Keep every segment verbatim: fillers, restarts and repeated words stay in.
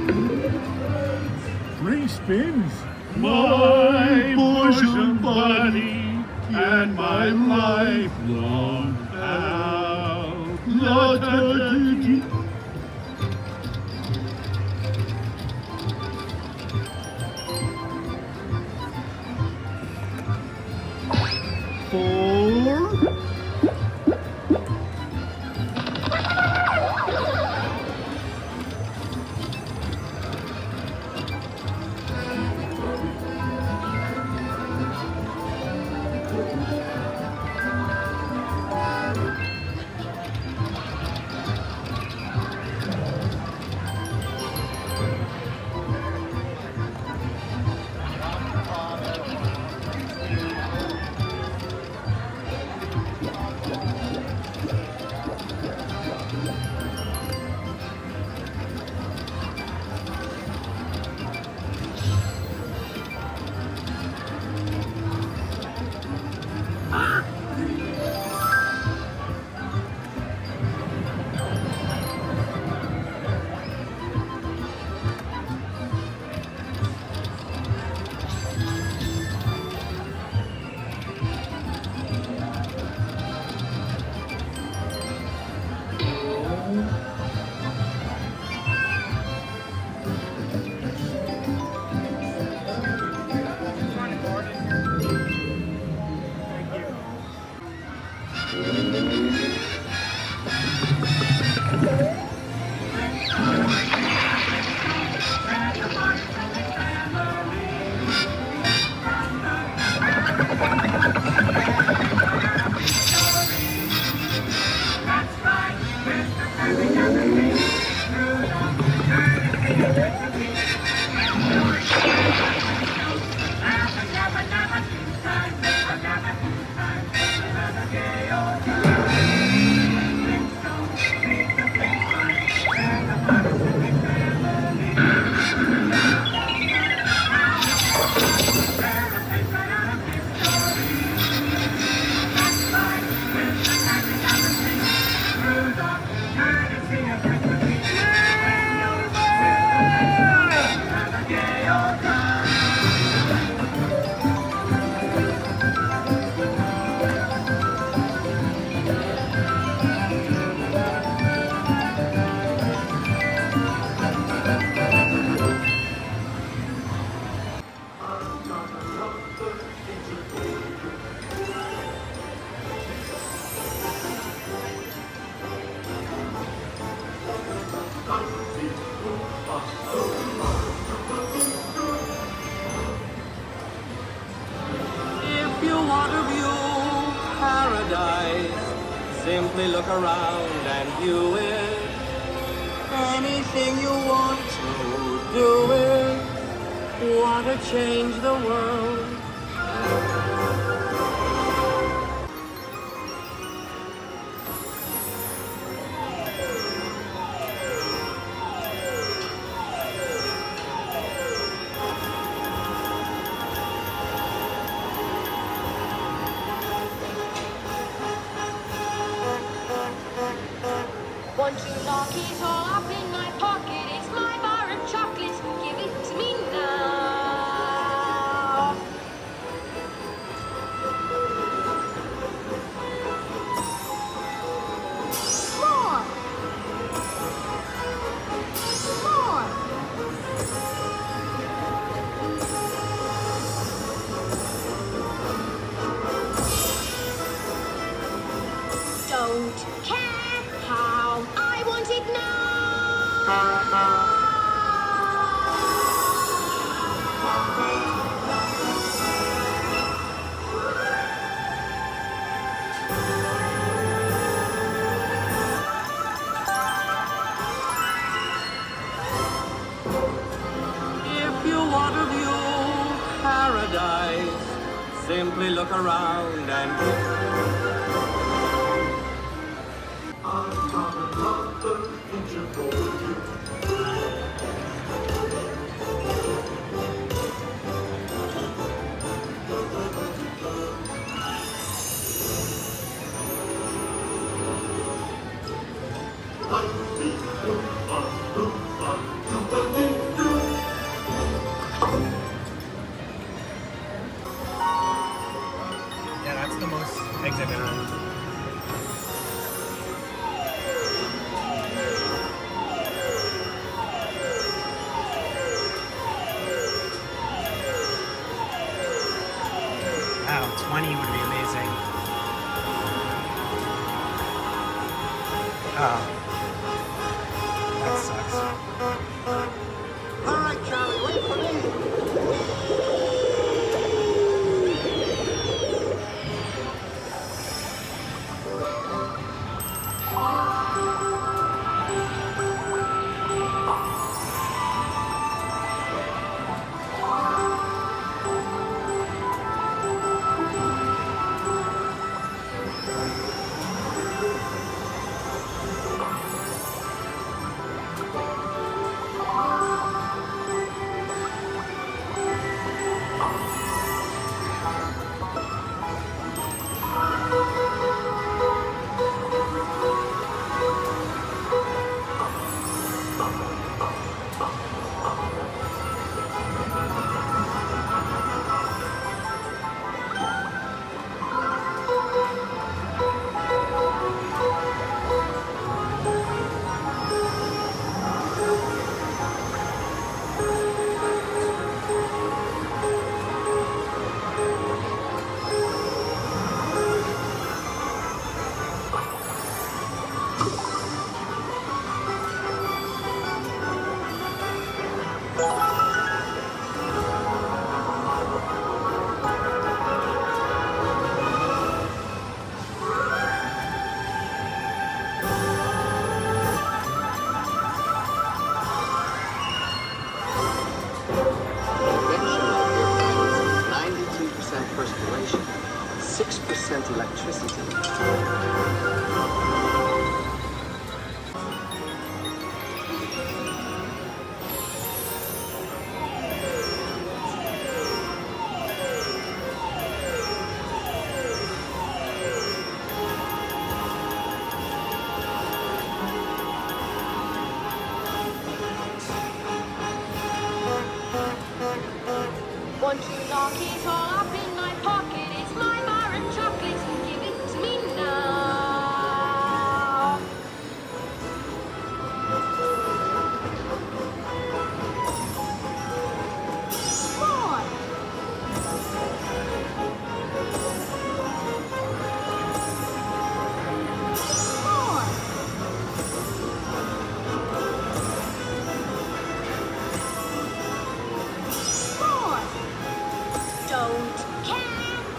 Three spins. My bosom body and my lifelong pal. La da da dee. Four. Simply look around and view it. Anything you want to do it. Want to change the world. One, two lockies all up in my pocket. It's my bar of chocolates. Give it to me now. More. More. Don't care how I want it now. If you want to view paradise, simply look around and One, two, one, two, one, two, one, two. Exhibit room. Wow, twenty would be amazing. Oh. That sucks. All right, Charlie, wait for me. Perspiration, six percent electricity. One, two, donkeys all up in my pocket. It's my bar and chocolates. Give it to me now. Four. Four. Four. Don't care.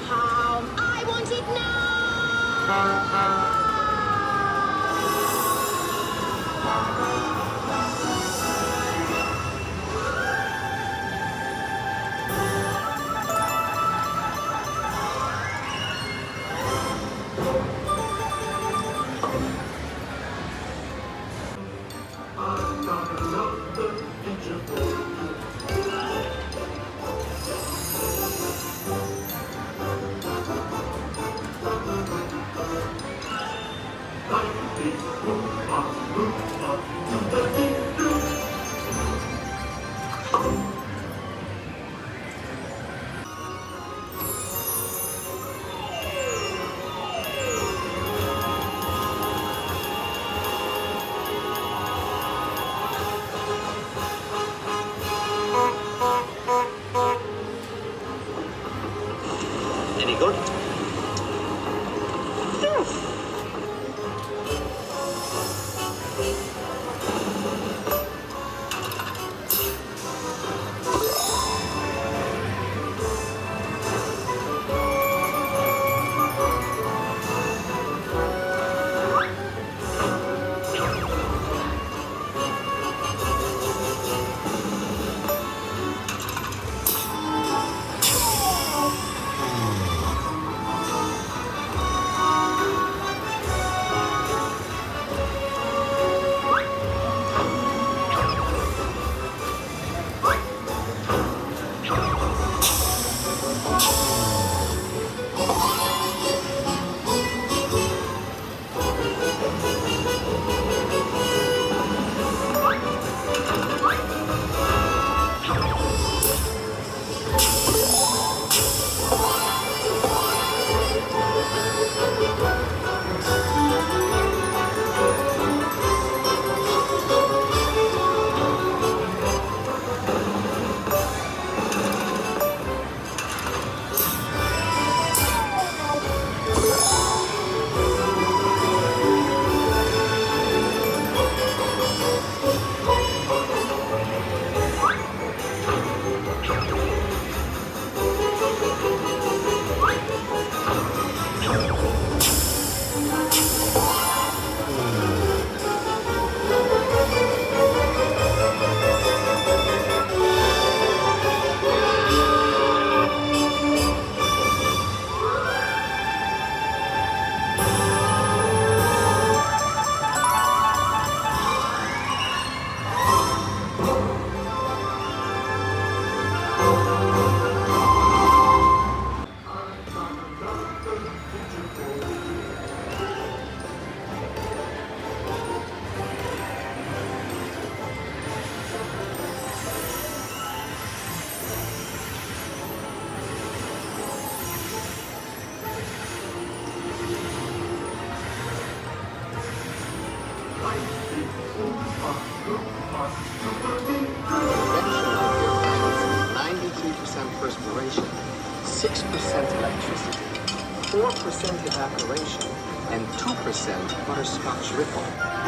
four percent evaporation, and two percent butterscotch ripple.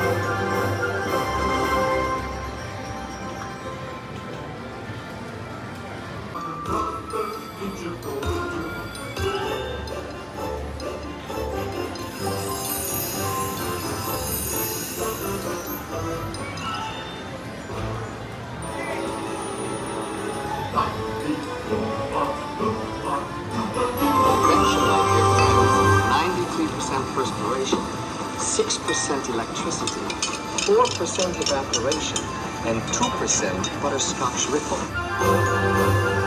ninety-three percent perspiration, six percent electricity, four percent evaporation, and two percent butterscotch ripple.